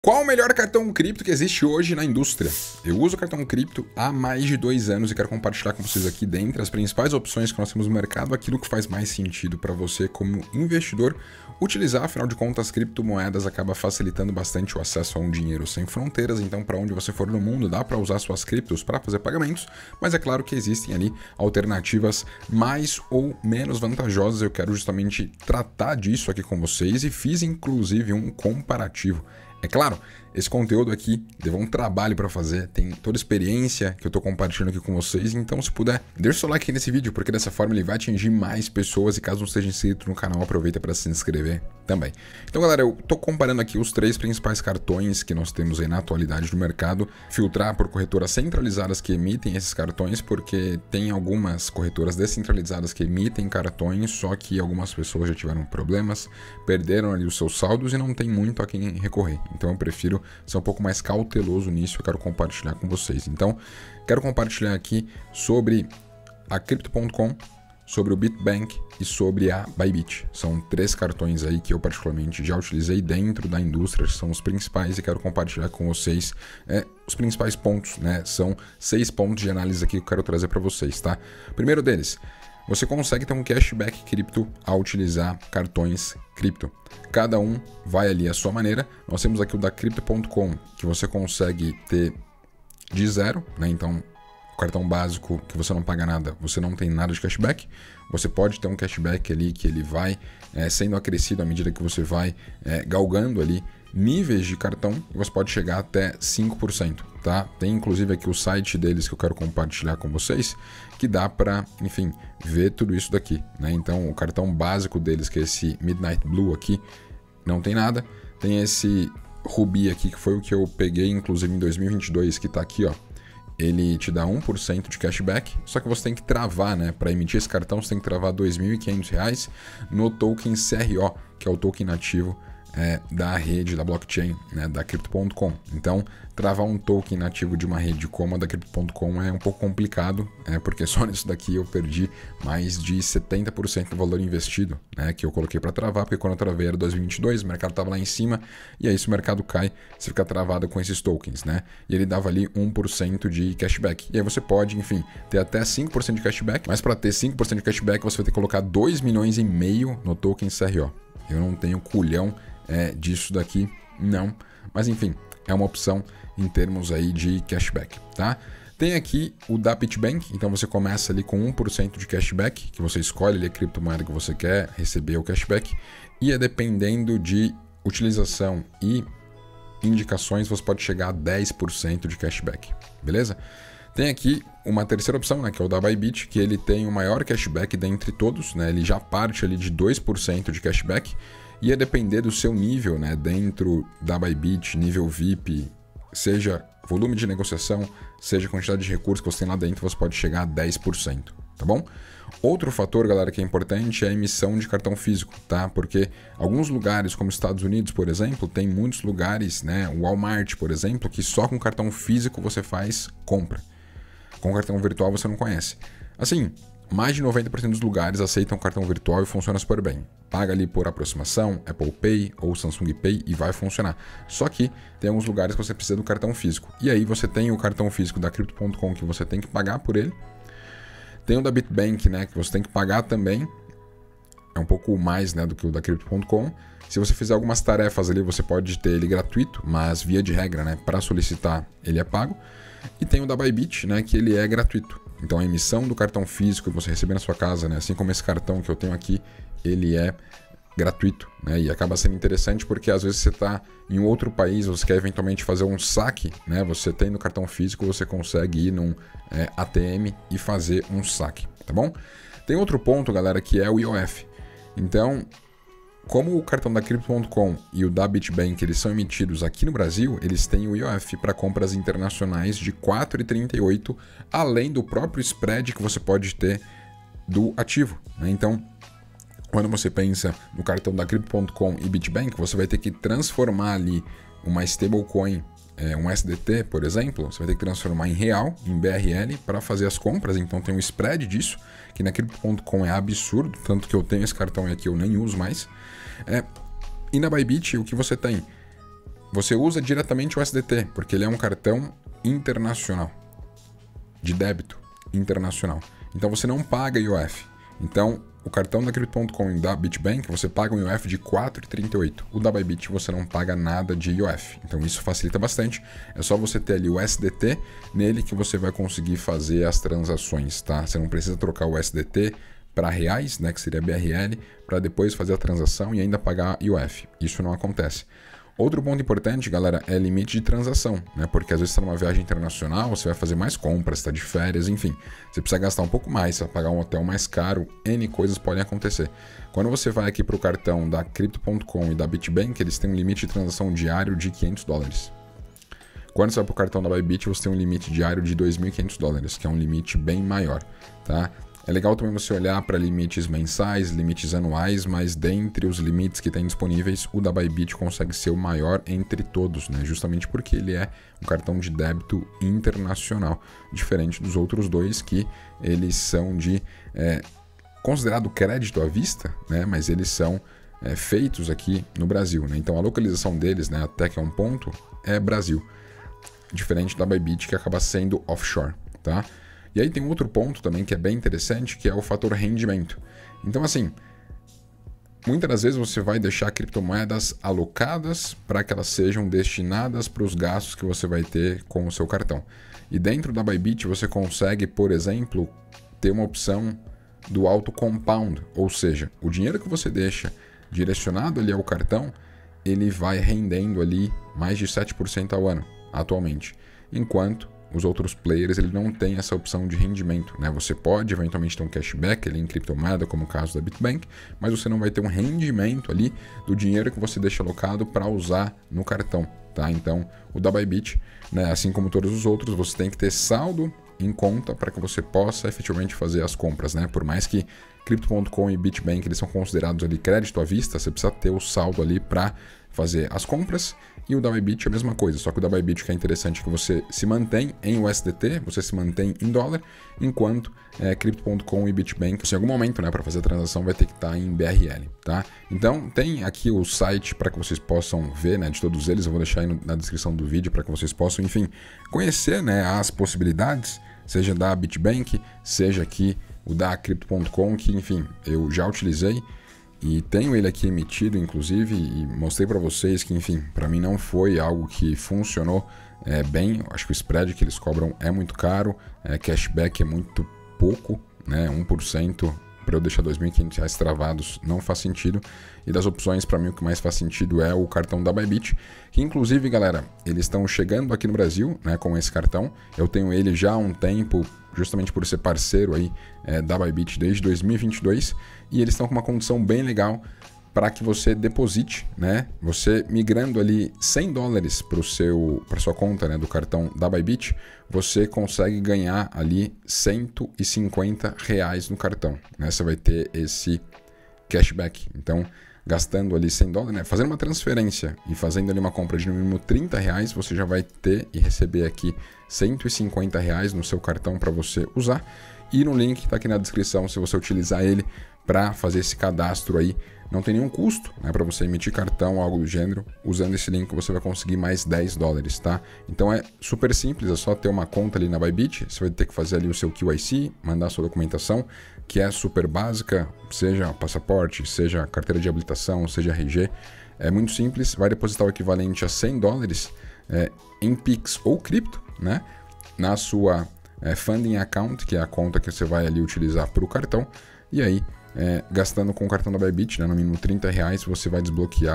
Qual o melhor cartão cripto que existe hoje na indústria? Eu uso o cartão cripto há mais de 2 anos e quero compartilhar com vocês aqui, dentre as principais opções que nós temos no mercado, aquilo que faz mais sentido para você como investidor utilizar. Afinal de contas, as criptomoedas acaba facilitando bastante o acesso a um dinheiro sem fronteiras, então para onde você for no mundo dá para usar suas criptos para fazer pagamentos, mas é claro que existem ali alternativas mais ou menos vantajosas. Eu quero justamente tratar disso aqui com vocês e fiz inclusive um comparativo. É claro, esse conteúdo aqui levou um trabalho para fazer, tem toda a experiência que eu estou compartilhando aqui com vocês, então se puder, deixa o seu like aqui nesse vídeo, porque dessa forma ele vai atingir mais pessoas e caso não esteja inscrito no canal, aproveita para se inscrever também. Então galera, eu estou comparando aqui os 3 principais cartões que nós temos aí na atualidade do mercado, filtrar por corretoras centralizadas que emitem esses cartões, porque tem algumas corretoras descentralizadas que emitem cartões, só que algumas pessoas já tiveram problemas, perderam ali os seus saldos e não tem muito a quem recorrer. Então eu prefiro ser um pouco mais cauteloso nisso, eu quero compartilhar com vocês. Então, quero compartilhar aqui sobre a Crypto.com, sobre o Bitbank e sobre a Bybit. São 3 cartões aí que eu particularmente já utilizei dentro da indústria, são os principais e quero compartilhar com vocês os principais pontos, né? São 6 pontos de análise aqui que eu quero trazer para vocês, tá? Primeiro deles, você consegue ter um cashback cripto ao utilizar cartões cripto. Cada um vai ali à sua maneira. Nós temos aqui o da Crypto.com, que você consegue ter de 0, né? Então, o cartão básico que você não paga nada, você não tem nada de cashback. Você pode ter um cashback ali que ele vai sendo acrescido à medida que você vai galgando ali níveis de cartão, e você pode chegar até 5%, tá? Tem inclusive aqui o site deles que eu quero compartilhar com vocês, que dá para, enfim, ver tudo isso daqui, né? Então, o cartão básico deles, que é esse Midnight Blue aqui, não tem nada. Tem esse Ruby aqui, que foi o que eu peguei, inclusive, em 2022, que tá aqui, ó. Ele te dá 1% de cashback, só que você tem que travar, né? Para emitir esse cartão, você tem que travar R$ 2.500 no token CRO, que é o token nativo da rede, da blockchain, né, da Crypto.com. Então, travar um token nativo de uma rede como a da Crypto.com é um pouco complicado, porque só nisso daqui eu perdi mais de 70% do valor investido, né, que eu coloquei para travar, porque quando eu travei era 2022, o mercado estava lá em cima, e aí se o mercado cai, você fica travado com esses tokens, né? E ele dava ali 1% de cashback. E aí você pode, enfim, ter até 5% de cashback, mas para ter 5% de cashback você vai ter que colocar 2,5 milhões no token CRO. Eu não tenho culhão disso daqui, não. Mas enfim, é uma opção em termos aí de cashback, tá? Tem aqui o da Bitbank, então você começa ali com 1% de cashback, que você escolhe ali a criptomoeda que você quer receber o cashback, e dependendo de utilização e indicações, você pode chegar a 10% de cashback, beleza? Tem aqui uma terceira opção, né, que é o da Bybit, que ele tem o maior cashback dentre todos, né? Ele já parte ali de 2% de cashback, ia depender do seu nível, né, dentro da Bybit, nível VIP, seja volume de negociação, seja quantidade de recursos que você tem lá dentro, você pode chegar a 10%, tá bom? Outro fator, galera, que é importante é a emissão de cartão físico, tá? Porque alguns lugares, como Estados Unidos, por exemplo, tem muitos lugares, né, o Walmart, por exemplo, que só com cartão físico você faz compra. Com cartão virtual você não conhece. Assim, mais de 90% dos lugares aceitam cartão virtual e funciona super bem. Paga ali por aproximação, Apple Pay ou Samsung Pay e vai funcionar. Só que tem alguns lugares que você precisa do cartão físico. E aí você tem o cartão físico da Crypto.com que você tem que pagar por ele. Tem o da Bitbank, né, que você tem que pagar também. É um pouco mais, né, do que o da Crypto.com. Se você fizer algumas tarefas ali, você pode ter ele gratuito, mas via de regra, né, para solicitar ele é pago. E tem o da Bybit, né, que ele é gratuito. Então a emissão do cartão físico que você receber na sua casa, né, assim como esse cartão que eu tenho aqui, ele é gratuito, né, e acaba sendo interessante porque às vezes você está em outro país, você quer eventualmente fazer um saque, né, você tem no cartão físico, você consegue ir num ATM e fazer um saque, tá bom? Tem outro ponto, galera, que é o IOF. Então, como o cartão da Crypto.com e o da Bitbank eles são emitidos aqui no Brasil, eles têm o IOF para compras internacionais de 4,38, além do próprio spread que você pode ter do ativo, né? Então, quando você pensa no cartão da Crypto.com e Bitbank, você vai ter que transformar ali uma stablecoin, um SDT, por exemplo, você vai ter que transformar em real, em BRL, para fazer as compras. Então tem um spread disso, que na Crypto.com é absurdo, tanto que eu tenho esse cartão aqui, eu nem uso mais. E na Bybit, o que você tem? você usa diretamente o USDT, porque ele é um cartão internacional, de débito internacional. Então você não paga IOF. Então o cartão da Crypto.com e da BitBank você paga um IOF de 4,38. O da Bybit você não paga nada de IOF. Então isso facilita bastante. É só você ter ali o USDT nele que você vai conseguir fazer as transações, tá? Você não precisa trocar o USDT para reais, né, que seria BRL, para depois fazer a transação e ainda pagar IOF. Isso não acontece. Outro ponto importante, galera, é limite de transação, né? Porque às vezes você está numa viagem internacional, você vai fazer mais compras, está de férias, enfim. Você precisa gastar um pouco mais, você vai pagar um hotel mais caro, N coisas podem acontecer. Quando você vai aqui para o cartão da Crypto.com e da BitBank, eles têm um limite de transação diário de $500. Quando você vai para o cartão da Bybit, você tem um limite diário de $2.500, que é um limite bem maior, tá? É legal também você olhar para limites mensais, limites anuais, mas dentre os limites que tem disponíveis, o da Bybit consegue ser o maior entre todos, né? Justamente porque ele é um cartão de débito internacional, diferente dos outros dois que eles são de considerado crédito à vista, né? Mas eles são feitos aqui no Brasil, né? Então a localização deles, né, até que é um ponto, é Brasil, diferente da Bybit que acaba sendo offshore, tá? E aí tem outro ponto também que é bem interessante, que é o fator rendimento. Então assim, muitas das vezes você vai deixar criptomoedas alocadas para que elas sejam destinadas para os gastos que você vai ter com o seu cartão. E dentro da Bybit você consegue, por exemplo, ter uma opção do auto compound, ou seja, o dinheiro que você deixa direcionado ali ao cartão, ele vai rendendo ali mais de 7% ao ano atualmente, enquanto os outros players ele não tem essa opção de rendimento, né? Você pode eventualmente ter um cashback ali em criptomoeda, como o caso da BitBank, mas você não vai ter um rendimento ali do dinheiro que você deixa alocado para usar no cartão, tá? Então, o da Bybit, né, assim como todos os outros, você tem que ter saldo em conta para que você possa efetivamente fazer as compras, né? Por mais que Crypto.com e BitBank eles são considerados ali crédito à vista, você precisa ter o saldo ali para fazer as compras. E o da Bybit é a mesma coisa, só que o da Bybit que é interessante é que você se mantém em USDT, você se mantém em dólar, enquanto Crypto.com e BitBank, em algum momento, né, para fazer a transação vai ter que estar em BRL, tá? Então tem aqui o site para que vocês possam ver, né, de todos eles, eu vou deixar aí na descrição do vídeo para que vocês possam, enfim, conhecer, né, as possibilidades, seja da BitBank, seja aqui o da Crypto.com, que enfim, eu já utilizei. E tenho ele aqui emitido, inclusive, e mostrei para vocês que, enfim, para mim não foi algo que funcionou bem. Acho que o spread que eles cobram é muito caro, cashback é muito pouco, né? 1% para eu deixar R$2.500 travados não faz sentido. E das opções, para mim, o que mais faz sentido é o cartão da Bybit, que inclusive, galera, eles estão chegando aqui no Brasil, né, com esse cartão. Eu tenho ele já há um tempo, justamente por ser parceiro aí da Bybit desde 2022, e eles estão com uma condição bem legal para que você deposite, né? Você migrando ali $100 para sua conta, né, do cartão da Bybit, você consegue ganhar ali R$150 no cartão, né? Você vai ter esse cashback. Então, gastando ali $100, né, fazendo uma transferência e fazendo ali uma compra de no mínimo R$30, você já vai ter e receber aqui R$150 no seu cartão para você usar. E no link que está aqui na descrição, se você utilizar ele para fazer esse cadastro aí, não tem nenhum custo, né, para você emitir cartão ou algo do gênero. Usando esse link você vai conseguir mais $10, tá? Então é super simples, é só ter uma conta ali na Bybit. Você vai ter que fazer ali o seu KYC, mandar a sua documentação, que é super básica, seja passaporte, seja carteira de habilitação, seja RG. É muito simples, vai depositar o equivalente a $100 em Pix ou cripto, né, na sua Funding Account, que é a conta que você vai ali utilizar para o cartão. E aí, gastando com o cartão da Bybit, né, no mínimo R$30, você vai desbloquear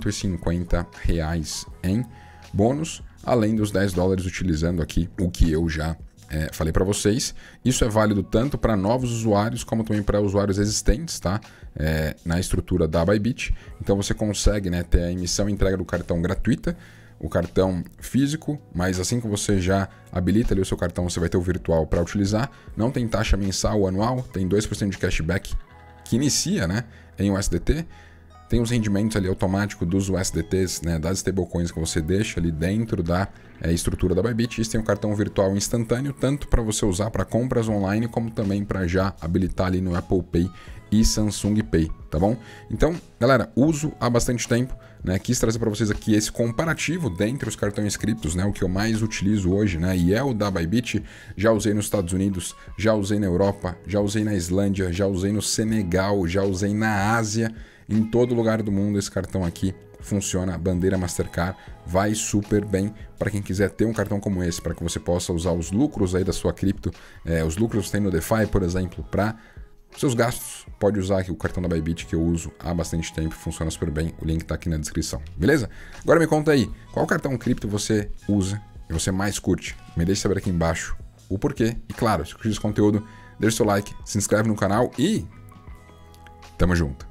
R$150 em bônus, além dos $10 utilizando aqui o que eu já falei para vocês. Isso é válido tanto para novos usuários como também para usuários existentes, tá? Na estrutura da Bybit. Então você consegue, né, ter a emissão e entrega do cartão gratuita, o cartão físico, mas assim que você já habilita ali o seu cartão, você vai ter o virtual para utilizar. Não tem taxa mensal ou anual, tem 2% de cashback que inicia, né, em USDT. tem os rendimentos ali automáticos dos USDTs, né, das stablecoins que você deixa ali dentro da estrutura da Bybit. E tem um cartão virtual instantâneo, tanto para você usar para compras online, como também para já habilitar ali no Apple Pay e Samsung Pay, tá bom? Então, galera, uso há bastante tempo, né? Quis trazer para vocês aqui esse comparativo dentre os cartões criptos, né? O que eu mais utilizo hoje, né? E é o da Bybit. Já usei nos Estados Unidos, já usei na Europa, já usei na Islândia, já usei no Senegal, já usei na Ásia. Em todo lugar do mundo esse cartão aqui funciona, a bandeira Mastercard, vai super bem para quem quiser ter um cartão como esse, para que você possa usar os lucros aí da sua cripto, os lucros que tem no DeFi, por exemplo, para seus gastos. Pode usar aqui o cartão da Bybit que eu uso há bastante tempo, funciona super bem, o link está aqui na descrição, beleza? Agora me conta aí, qual cartão cripto você usa e você mais curte? Me deixe saber aqui embaixo o porquê, e claro, se curtiu esse conteúdo, deixa o seu like, se inscreve no canal e tamo junto!